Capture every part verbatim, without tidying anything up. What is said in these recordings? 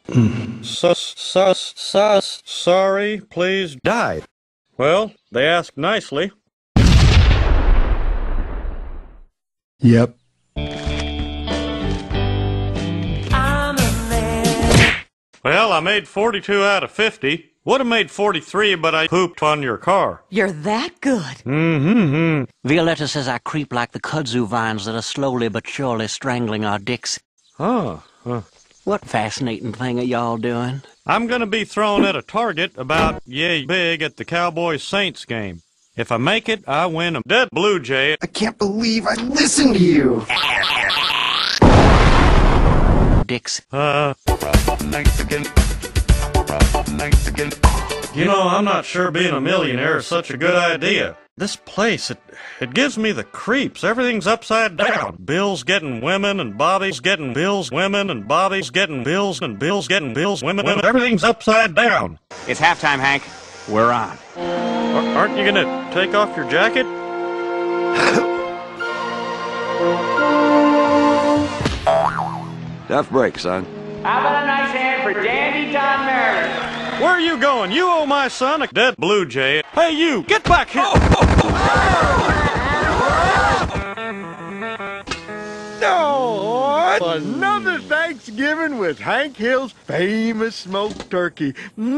Sus, sus, sus, sorry, please, died. Well, they asked nicely. Yep. Well, I made forty-two out of fifty. Would have made forty-three, but I pooped on your car. You're that good. Mm-hmm. Violetta says I creep like the kudzu vines that are slowly but surely strangling our dicks. Oh, huh. What fascinating thing are y'all doing? I'm gonna be thrown at a target about yay big at the Cowboys-Saints game. If I make it, I win a dead Blue Jay. I can't believe I listened to you. Dicks. Uh... You know, I'm not sure being a millionaire is such a good idea. This place, it, it gives me the creeps. Everything's upside down. Bill's getting women, and Bobby's getting Bill's women, and Bobby's getting Bill's, and Bill's getting Bill's women. women. Everything's upside down. It's halftime, Hank. We're on. Ar- aren't you gonna take off your jacket? Tough break, son. How about a nice hand for Dandy Don Maryland? Where are you going? You owe my son a dead Blue Jay. Hey, you, get back here! Oh, another Thanksgiving with Hank Hill's famous smoked turkey.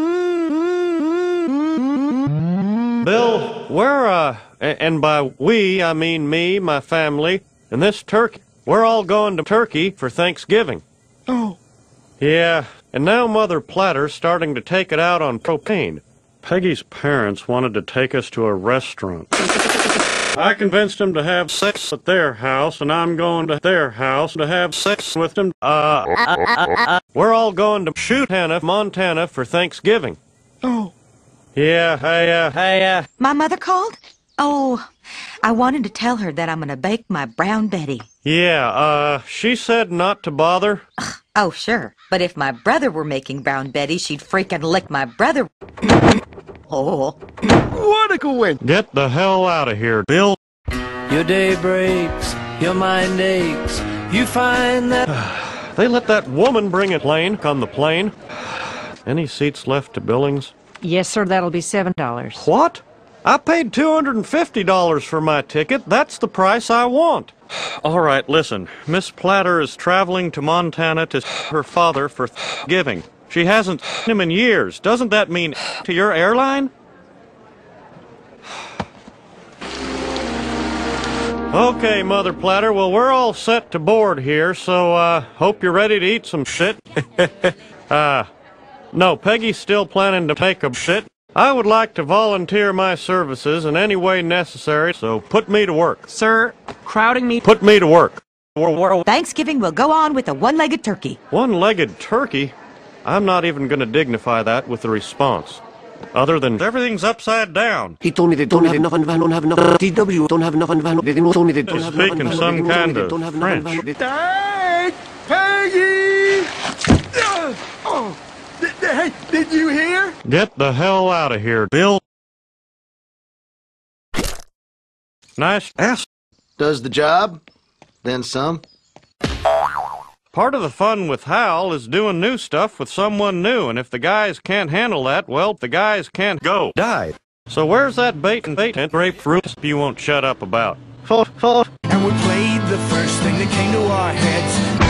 Bill, we're, uh, and by we, I mean me, my family, and this turkey. We're all going to Turkey for Thanksgiving. Oh. Yeah, and now Mother Platter's starting to take it out on propane. Peggy's parents wanted to take us to a restaurant. I convinced them to have sex at their house, and I'm going to their house to have sex with them. Uh, we're all going to Shootana, Montana for Thanksgiving. Oh. Yeah, I, uh, I, uh... My mother called? Oh, I wanted to tell her that I'm gonna bake my brown Betty. Yeah, uh, she said not to bother. Oh, sure. But if my brother were making brown Betty, she'd freaking lick my brother. Oh. What a coincidence. Get the hell out of here, Bill. Your day breaks, your mind aches, you find that... They let that woman bring a plane on the plane. Any seats left to Billings? Yes, sir, that'll be seven dollars. What? I paid two hundred fifty dollars for my ticket. That's the price I want. All right, listen. Miss Platter is traveling to Montana to her father for Thanksgiving. She hasn't seen him in years. Doesn't that mean to your airline? Okay, Mother Platter. Well, we're all set to board here, so, uh, hope you're ready to eat some shit. uh, no, Peggy's still planning to take a shit. I would like to volunteer my services in any way necessary, so put me to work. Sir, crowding me... Put me to work. Thanksgiving will go on with a one-legged turkey. One-legged turkey? I'm not even going to dignify that with a response. Other than everything's upside down. He told me they don't have enough and don't have enough. T W don't have enough and they told me they don't He's have enough. speaking some kind of French. Hank! Peggy! Oh! Hey, did you hear? Get the hell out of here, Bill. Nice ass. Does the job, then some. Part of the fun with Hal is doing new stuff with someone new, and if the guys can't handle that, well, the guys can't go. Died. So where's that bait and bait and grapefruit you won't shut up about? And we played the first thing that came to our heads.